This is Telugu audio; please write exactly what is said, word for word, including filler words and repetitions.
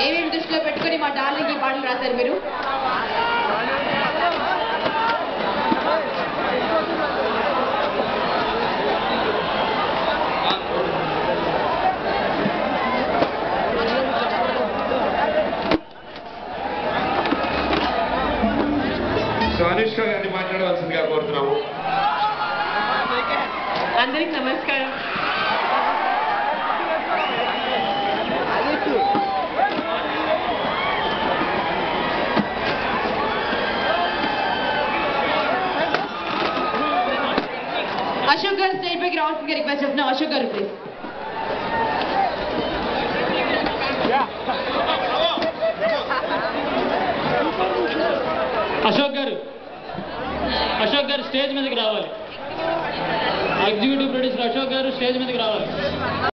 ఏమేమి దృష్టిలో పెట్టుకొని మా డార్లింగ్ ఈ పాటలు రాశారు మీరు? అనుష్క గారిని మాట్లాడవలసిందిగా కోరుతున్నాము. అందరికి నమస్కారం. అశోక్ గారు స్టేజ్ పైకి రావాల్సిందిగా రిక్వెస్ట్ చేస్తున్నాం. అశోక్ గారు ప్లీజ్. అశోక్ గారు అశోక్ గారు స్టేజ్ మీదకి రావాలి. Executive producer Ashok garu stage మీదకి రావాలి.